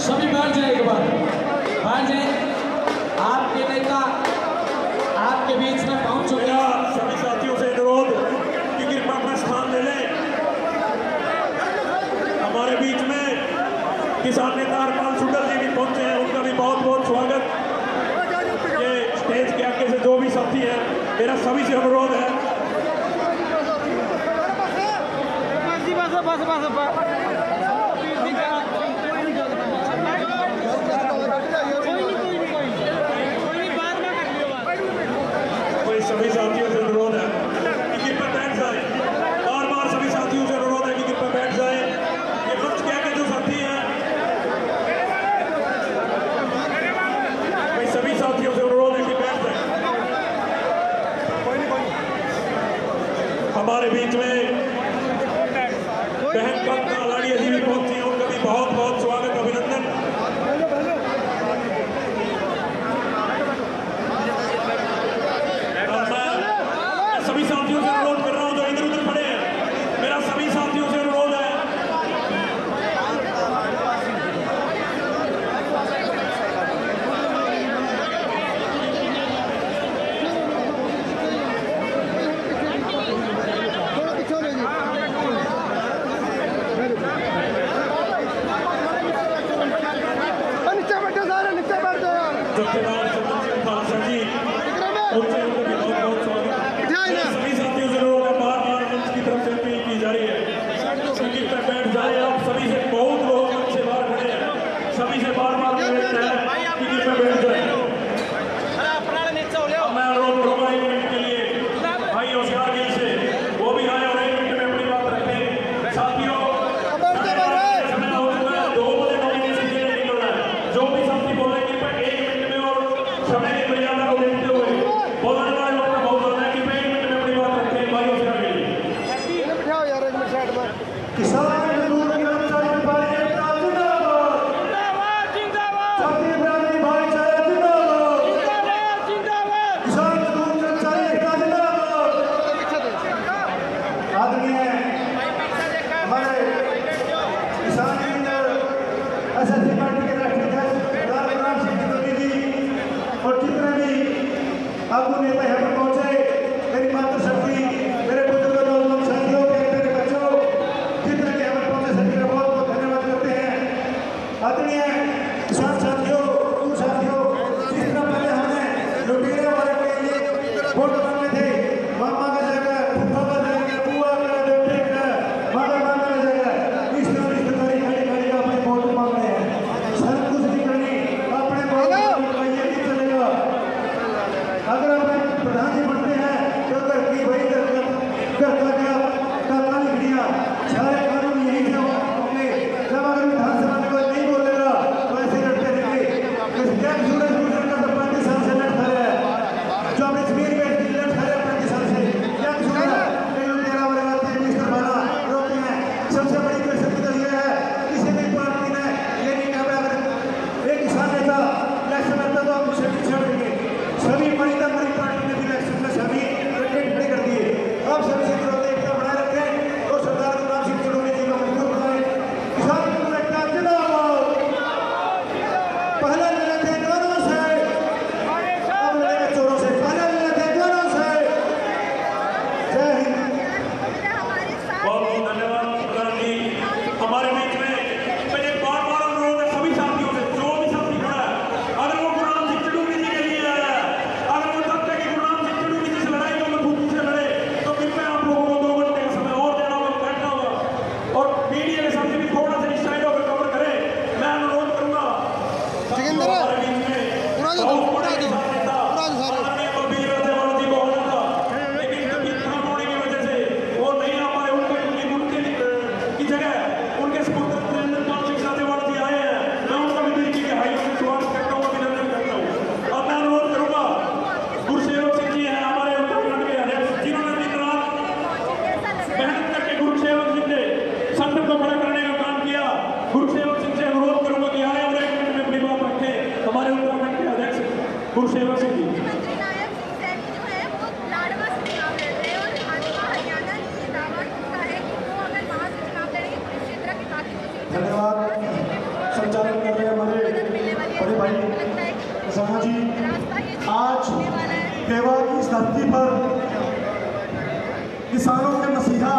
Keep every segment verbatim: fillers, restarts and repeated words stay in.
सभी बैठ जाए, एक बार बैठ जाए। आपके नेता आपके बीच में पहुंच चुके हैं। सभी साथियों से अनुरोध कि कृपया अपना स्थान ले लें। हमारे बीच में किसान नेता हरपाल सुंदर जी भी पहुंचे हैं, उनका भी बहुत बहुत स्वागत। ये स्टेज के आगे से जो भी साथी हैं, मेरा सभी से अनुरोध है। बस बस बस सभी साथियों से अनुरोध है कि कृपया बैठ जाए। बार बार सभी साथियों से अनुरोध है कि कृपया बैठ जाए। ये मंच के आगे जो साथी हैं, भाई सभी साथियों से अनुरोध है कि बैठ जाए। हमारे बीच में बहन कविता लाड़िया जी भी पहुंची हैं, उनका भी बहुत बहुत स्वागत, अभिनंदन। सभी साथियों से अनुरोध कर रहा हूं जो इधर उधर खड़े हैं, मेरा सभी साथियों से अनुरोध है जत्थेदार चंदन सिंह खालसा जी, उनसे उनका भी बहुत बहुत स्वागत। सभी साथियों से अनुरोध है, बार बार मंच की तरफ से अपील की जा रही है कि कृपया बैठ जाए। आप सभी से बहुत लोग मंच से बाहर खड़े हैं, सभी से बार बार अनुरोध है कि कृपया बैठ जाए। मैं अनुरोध करूंगा एक मिनट के लिए भाई होशियार गिल से, वो भी आए और एक मिनट में अपनी बात रखें। साथियों, समय हो चुका है, दो बजे नॉमिनेशन के लिए निकलना है। जो भी साथी बोले कृपया एक मिनट में और समय की मर्यादा को देखते हुए बोलने वाले लोग का बहुत ज्यादा है कि एक मिनट में अपनी बात रखें। भाई होशियार गिल किसान मजदूर कर्मचारी भाई जिंदाबाद जिंदाबाद साथी इब्राहिम भाईचारा जिंदाबाद जिंदाबाद जिंदाबाद किसान मजदूर कर्मचारी जिंदाबाद। आदरणीय हमारे किसान यूनियन एसएससी पार्टी के राष्ट्रीय अध्यक्ष राम सिंह चौधरी जी और जितने भी आगू नेता यहाँ पर पहुंचे, मेरी मातृशक्ति, मेरे बुजुर्ग नौजवान साथियों, मेरे बच्चों, जितने भी यहाँ पर पहुंचे सभी का बहुत बहुत धन्यवाद करते हैं। आदरणीय किसान साथियों, उन साथियों, जिस तरह पहले हमने लुटेरे वाले के लिए वोट मांगे थे, मामा का जगह, फूफा का जगह, बुआ का, बेटे का, माता मामा का जगह, इस तरह रिश्तेदारी खड़ी खड़ी का अपने वोट मांग रहे हैं। सर कुछ नहीं करनी, अपने वोट ये नहीं चलेगा। अगर अपने प्रधान जी बनते हैं तो घर की वही घर का घर का क्या काका लिख दिया, सारे कानून यही थे अपने। जब अगर विधानसभा में कोई नहीं बोलेगा तो ऐसे लड़ते रहेंगे। जब सूरज गुजर का तो पैंतीस साल से लड़ खड़े हैं, जो अपनी जमीन बेच दी लड़ खड़े पैंतीस साल से। क्या सूरज तेरा वाले बात है, मिस्टर बाला रोते हैं। सबसे बड़ी बेइज्जती तो ये है, किसी भी पार्टी ने ये नहीं कहा अगर एक किसान नेता इलेक्शन लड़ता तो हम उसे पीछे हटेंगे। सभी बड़ी तक बड़ी पार्टी ने भी इलेक्शन में सभी खड़े कर दिए। अब सभी से विरोध एकता बनाए रखें और सरदार गुलाम सिंह चौधरी जी को मजबूत बनाए। किसान मजदूर एकता जिंदाबाद। पहले लड़े थे दोनों से, अब लड़ेंगे चोरों से। पहले लड़े थे दोनों से। जय हिंद। बहुत बहुत धन्यवाद प्रधान जी। हमारे बीच में मेरे बार बार अनुरोध है सभी साथियों से, जो भी साथी खड़ा है, अगर वो गुलाम सिंह चौधरी जी के लिए आया है, अगर वो चाहते हैं कि गुलाम सिंह चौधरी जी से लड़ाई को मजबूती से लड़े, तो कृपया आप लोगों को दो घंटे का समय और देना होगा, बैठना होगा और मीडिया के साथी भी थोड़ा सा इस साइड होकर कवर करें। मैं अनुरोध करूंगा हमारे बीच में बहुत बड़े किसान नेता आदरणीय बलबीर राजेवाल जी को आना था, लेकिन कभी काम होने की वजह से वो नहीं आ पाए। उनके उनके की जगह उनके सपुत्र नरेंद्र सिंह राजेवाल जी आए हैं। मैं उनका भी दिल की गहराइयों से स्वागत करता हूँ, अभिनंदन करता हूँ। अब मैं अनुरोध करूंगा, गुरुसेवक सिंह जी हैं हमारे उत्तराखंड के अध्यक्ष, जिन्होंने दिन रात मेहनत करके गुरुसेवक सिंह ने संगठन को खड़ा करने का काम किया। गुरुसेवक सिंह से अनुरोध करूंगा कि आए और एक मिनट में अपनी बात रखें। हमारे उत्तराखंड के अध्यक्ष गुरुसेवक सिंह जी। धन्यवाद। संचालन कर रहे हैं भाई किसानों जी, आज पेवा की इस धरती पर किसानों के मसीहा,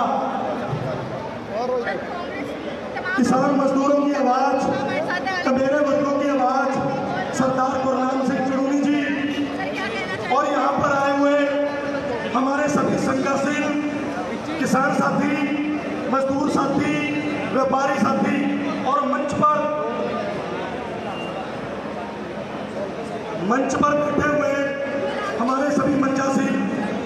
किसान मजदूरों की आवाज, कमेरे वर्गों की आवाज सरदार गुरनाम सिंह चड़ूनी जी और यहाँ पर आए हुए हमारे सभी संघर्षशील किसान साथी, मजदूर साथी, व्यापारी साथी और मंच पर मंच पर बैठे हुए हमारे सभी मंचासीन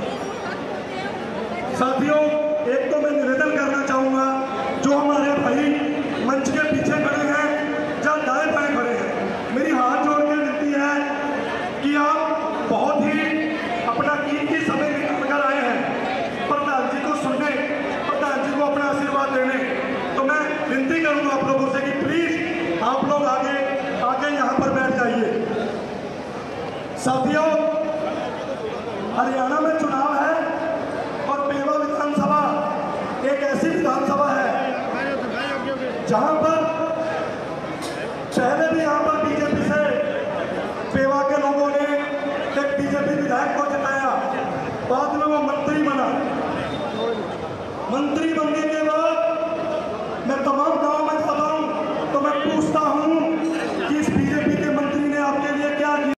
साथियों, एक तो मैं निवेदन करना चाहूंगा, जो हमारे भाई मंच के पीछे खड़े हैं या दाएं बाएं खड़े हैं, मेरी हाथ जोड़ के विनती है कि आप बहुत ही अपना कीमती समय निकाल कर आए हैं प्रधान जी को सुनने, प्रधान जी को अपना आशीर्वाद देने। तो मैं विनती करूंगा आप लोगों से कि प्लीज आप लोग आगे आगे यहाँ पर बैठ जाइए। साथियों, हरियाणा में चुनाव है और पेवा विधानसभा एक ऐसी विधानसभा है जहां पर पहले भी यहाँ पर बीजेपी से पेवा के लोगों ने एक बीजेपी विधायक को जिताया, बाद में वो मंत्री बना। मंत्री बनने के बाद मैं तमाम गांव में जाता हूं तो मैं पूछता हूं